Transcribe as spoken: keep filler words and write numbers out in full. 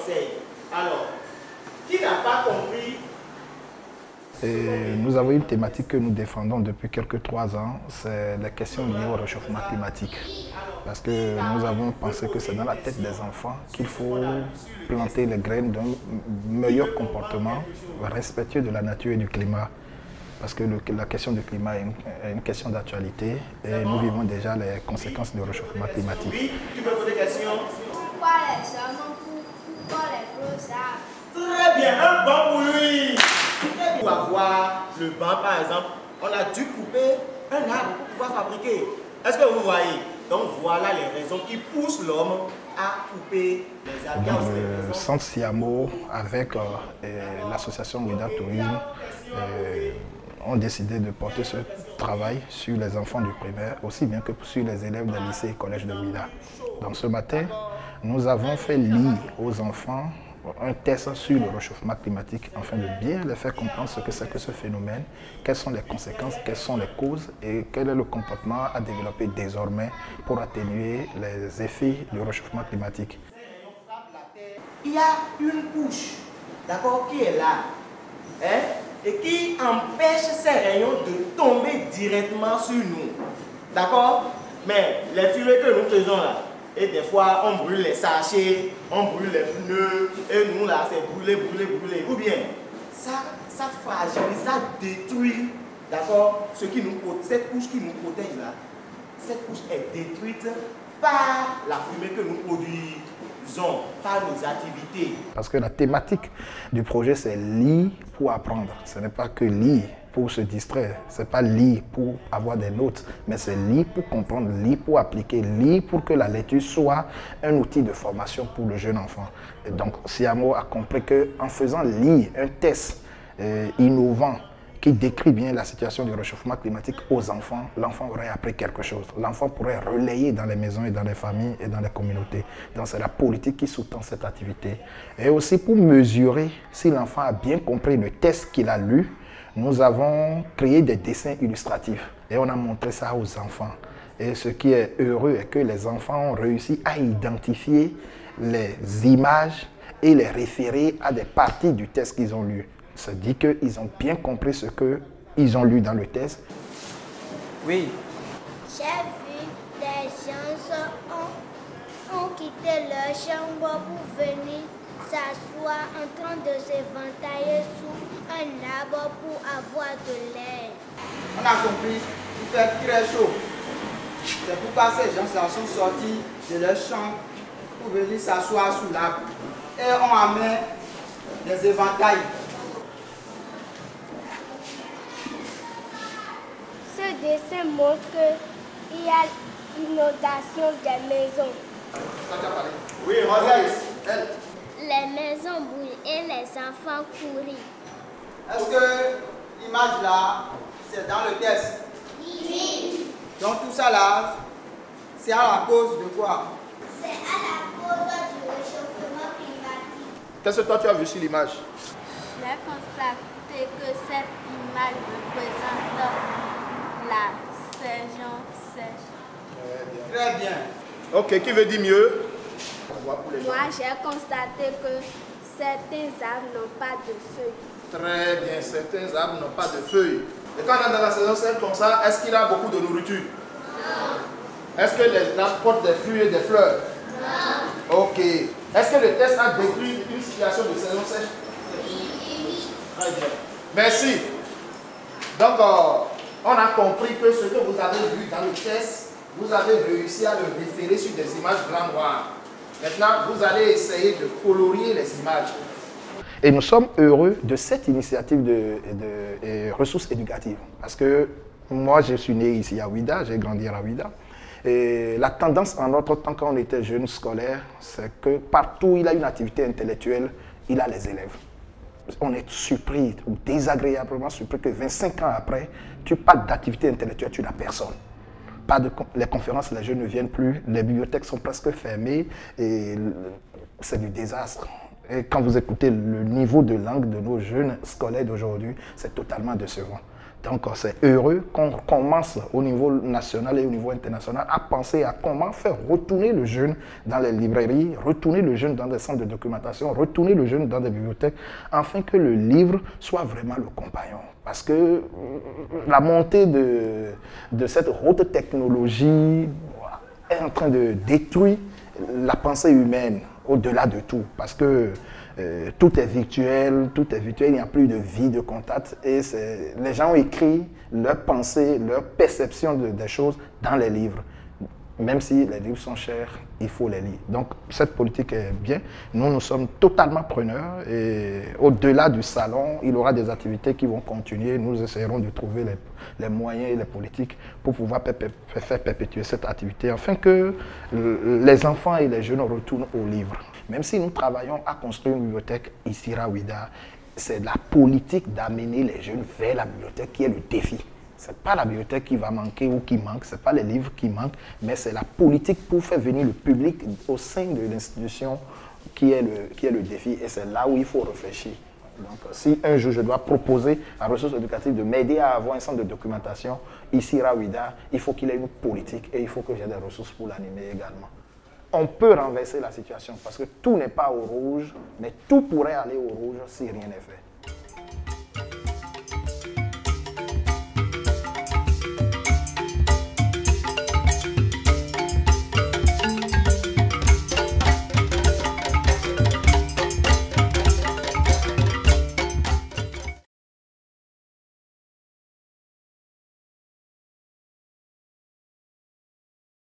conseil. Alors, qui n'a pas compris? Et nous avons une thématique que nous défendons depuis quelques trois ans, c'est la question liée au réchauffement climatique. Parce que nous avons pensé que c'est dans la tête des enfants qu'il faut planter les graines d'un meilleur comportement respectueux de la nature et du climat. Parce que le, la question du climat est une, est une question d'actualité et nous vivons déjà les conséquences du réchauffement climatique. Oui, tu peux poser des questions? Pourquoi les hommes, pourquoi les gros arbres? Très bien, un banc pour lui. Pour avoir le banc, par exemple, on a dû couper un arbre pour pouvoir fabriquer. Est-ce que vous voyez? Donc voilà les raisons qui poussent l'homme à couper les arbres. Donc, le centre Siamo, avec euh, l'association Ouida Tourisme, euh, ont décidé de porter ce travail sur les enfants du primaire, aussi bien que sur les élèves des lycées et collèges de Ouida. Donc ce matin, nous avons fait lire aux enfants un test sur le réchauffement climatique afin de bien les faire comprendre ce que c'est que ce phénomène, quelles sont les conséquences, quelles sont les causes et quel est le comportement à développer désormais pour atténuer les effets du réchauffement climatique. Il y a une couche, d'accord, qui est là, hein, et qui empêche ces rayons de tomber directement sur nous, d'accord? Mais les fumées que nous faisons là, et des fois, on brûle les sachets, on brûle les pneus, et nous là, c'est brûler, brûler, brûler. Ou bien, ça, ça fragilise, ça détruit, d'accord, ce qui nous protège, cette couche qui nous protège là, cette couche est détruite par la fumée que nous produisons, par nos activités. Parce que la thématique du projet, c'est lire pour apprendre. Ce n'est pas que lire pour se distraire, ce n'est pas lire pour avoir des notes, mais c'est lire pour comprendre, lire pour appliquer, lire pour que la lecture soit un outil de formation pour le jeune enfant. Et donc, Siamo a compris qu'en faisant lire un test euh, innovant qui décrit bien la situation du réchauffement climatique aux enfants, l'enfant aurait appris quelque chose. L'enfant pourrait relayer dans les maisons et dans les familles et dans les communautés. Donc c'est la politique qui sous-tend cette activité. Et aussi pour mesurer si l'enfant a bien compris le test qu'il a lu, nous avons créé des dessins illustratifs et on a montré ça aux enfants. Et ce qui est heureux est que les enfants ont réussi à identifier les images et les référer à des parties du test qu'ils ont lu. Ça dit qu'ils ont bien compris ce qu'ils ont lu dans le test. Oui. J'ai vu des gens ont, ont quitté leur chambre pour venir s'asseoir en train de s'éventailler sous un arbre pour avoir de l'air. On a compris, il fait très chaud. C'est pourquoi ces gens sont sortis de leur chambre pour venir s'asseoir sous l'arbre. Et on amène des éventails. Ce dessin montre qu'il y a l'inondation des maisons. Oui, Rosette. Les maisons brûlent et les enfants courent. Est-ce que l'image là, c'est dans le test? Oui. Donc tout ça là, c'est à la cause de quoi? C'est à la cause du réchauffement climatique. Qu'est-ce que toi tu as vu sur l'image? J'ai constaté que cette image représente la saison sèche. Très bien. Ok, qui veut dire mieux? Moi, j'ai constaté que certains arbres n'ont pas de feuilles. Très bien, certains arbres n'ont pas de feuilles. Et quand on est dans la saison sèche comme ça, est-ce qu'il a beaucoup de nourriture? Non. Est-ce que les arbres portent des fruits et des fleurs? Non. Ok. Est-ce que le test a décrit une situation de saison sèche? Oui. Très bien. Merci. Donc, euh, on a compris que ce que vous avez vu dans le test, vous avez réussi à le référer sur des images blanc-noir. Maintenant, vous allez essayer de colorier les images. Et nous sommes heureux de cette initiative de, de, de ressources éducatives. Parce que moi, je suis né ici à Ouida, j'ai grandi à Ouida. Et la tendance en notre temps, quand on était jeune scolaire, c'est que partout où il a une activité intellectuelle, il a les élèves. On est surpris, désagréablement surpris que vingt-cinq ans après, tu parles d'activité intellectuelle, tu n'as personne. Pas de, les conférences, les jeunes ne viennent plus, les bibliothèques sont presque fermées et c'est du désastre. Et quand vous écoutez le niveau de langue de nos jeunes scolaires d'aujourd'hui, c'est totalement décevant. Donc c'est heureux qu'on commence au niveau national et au niveau international à penser à comment faire retourner le jeune dans les librairies, retourner le jeune dans des centres de documentation, retourner le jeune dans des bibliothèques, afin que le livre soit vraiment le compagnon. Parce que la montée de, de cette haute technologie est en train de détruire la pensée humaine au-delà de tout. Parce que euh, tout est virtuel, tout est virtuel, il n'y a plus de vie, de contact. Et les gens ont écrit leurs pensées, leur perception de, des choses dans les livres. Même si les livres sont chers, il faut les lire. Donc cette politique est bien. Nous, nous sommes totalement preneurs et au-delà du salon, il y aura des activités qui vont continuer. Nous essayerons de trouver les, les moyens et les politiques pour pouvoir faire perpétuer cette activité afin que les enfants et les jeunes retournent aux livres. Même si nous travaillons à construire une bibliothèque ici à Ouidah, c'est la politique d'amener les jeunes vers la bibliothèque qui est le défi. Ce n'est pas la bibliothèque qui va manquer ou qui manque, ce n'est pas les livres qui manquent, mais c'est la politique pour faire venir le public au sein de l'institution qui est le, qui est le défi. Et c'est là où il faut réfléchir. Donc, si un jour je dois proposer à Ressources éducatives de m'aider à avoir un centre de documentation ici à Ouidah, il faut qu'il ait une politique et il faut que j'ai des ressources pour l'animer également. On peut renverser la situation parce que tout n'est pas au rouge, mais tout pourrait aller au rouge si rien n'est fait.